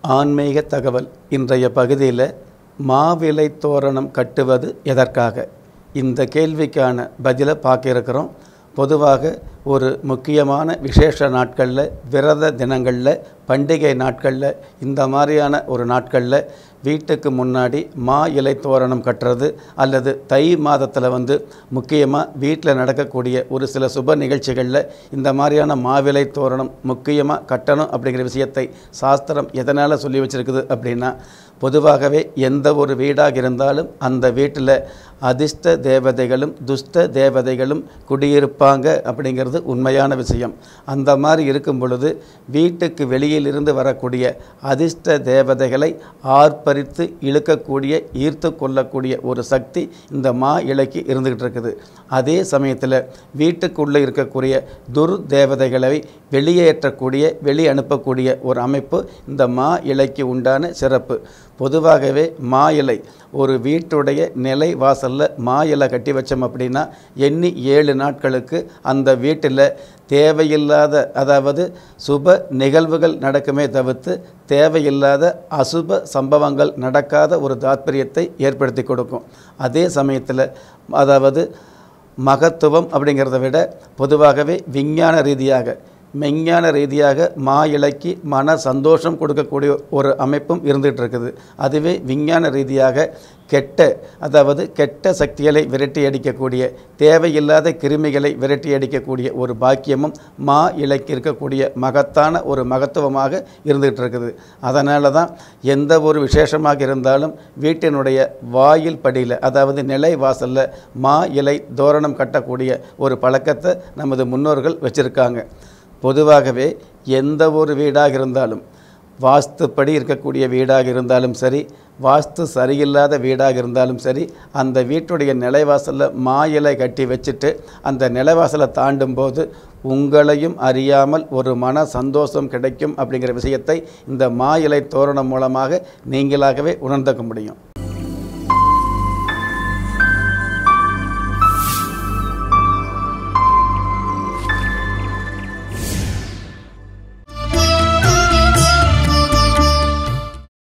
ஆன்மீக தகவல். இன்றைய பகுதியில் மாவிலை தோரணம் கட்டுவது எதற்காக, இந்த கேள்விக்கான பதிலை பார்க்க இருக்கிறோம். பொதுவாக ஒரு முக்கியமான விசேஷ நாட்களில், விரத தினங்களில், பண்டிகை நாட்களில், இந்த மாதிரியான ஒரு நாட்களில் வீட்டுக்கு முன்னாடி மா இலை தோரணம் கட்டுறது அல்லது தை மாதத்தில் முக்கியமாக வீட்டில் நடக்கக்கூடிய ஒரு சில சுப நிகழ்ச்சிகளில் இந்த மாதிரியான மாவிலை தோரணம் முக்கியமாக கட்டணும் அப்படிங்கிற விஷயத்தை சாஸ்திரம் எதனால் சொல்லி வச்சுருக்குது அப்படின்னா, பொதுவாகவே எந்த ஒரு வீடாக இருந்தாலும் அந்த வீட்டில் அதிர்ஷ்ட தேவதைகளும் துஷ்ட தேவதைகளும் குடியிருப்பாங்க அப்படிங்கிறது உண்மையான விஷயம். அந்த மாதிரி இருக்கும் பொழுது வீட்டுக்கு வெளியிலிருந்து வரக்கூடிய அதிர்ஷ்ட தேவதைகளை ஆர்ப்பரித்து இழுக்கக்கூடிய, ஈர்த்து கொள்ளக்கூடிய ஒரு சக்தி இந்த மா இலைக்கு இருந்துகிட்டு இருக்குது. அதே சமயத்தில் வீட்டுக்குள்ளே இருக்கக்கூடிய துர்தேவதைகளை வெளியேற்றக்கூடிய, வெளி அனுப்பக்கூடிய ஒரு அமைப்பு இந்த மா இலைக்கு உண்டான சிறப்பு. பொதுவாகவே மா இலை ஒரு வீட்டுடைய நிலை வாசலில் மா இலை கட்டி வச்சோம் அப்படின்னா எண்ணி 7 நாட்களுக்கு அந்த வீட்டில் தேவையில்லாத, அதாவது சுப நிகழ்வுகள் நடக்குமே தவிர்த்து தேவையில்லாத அசுப சம்பவங்கள் நடக்காத ஒரு தாத்பரியத்தை ஏற்படுத்தி கொடுக்கும். அதே சமயத்தில் அதாவது மகத்துவம் அப்படிங்கிறத விட பொதுவாகவே விஞ்ஞான ரீதியாக, மெஞ்ஞான ரீதியாக மா இலைக்கு மன சந்தோஷம் கொடுக்கக்கூடிய ஒரு அமைப்பும் இருந்துகிட்டு இருக்குது. அதுவே விஞ்ஞான ரீதியாக அதாவது கெட்ட சக்திகளை விரட்டி அடிக்கக்கூடிய, தேவையில்லாத கிருமிகளை விரட்டி அடிக்கக்கூடிய ஒரு பாக்கியமும் மா இலைக்கு இருக்கக்கூடிய மகத்தான ஒரு மகத்துவமாக இருந்துகிட்டு இருக்குது. அதனால தான் எந்த ஒரு விசேஷமாக இருந்தாலும் வீட்டினுடைய வாயில் படியில், அதாவது நிலை வாசலில் மா இலை தோரணம் கட்டக்கூடிய ஒரு பழக்கத்தை நமது முன்னோர்கள் வச்சுருக்காங்க. பொதுவாகவே எந்த ஒரு வீடாக இருந்தாலும், வாஸ்துப்படி இருக்கக்கூடிய வீடாக இருந்தாலும் சரி, வாஸ்து சரியில்லாத வீடாக இருந்தாலும் சரி, அந்த வீட்டுடைய நிலைவாசலில் மா இலை கட்டி வச்சுட்டு அந்த நிலைவாசலை தாண்டும் போது உங்களையும் அறியாமல் ஒரு மன சந்தோஷம் கிடைக்கும் அப்படிங்கிற விஷயத்தை இந்த மா இலை தோரணம் மூலமாக நீங்களாகவே உணர்ந்துக்க முடியும்.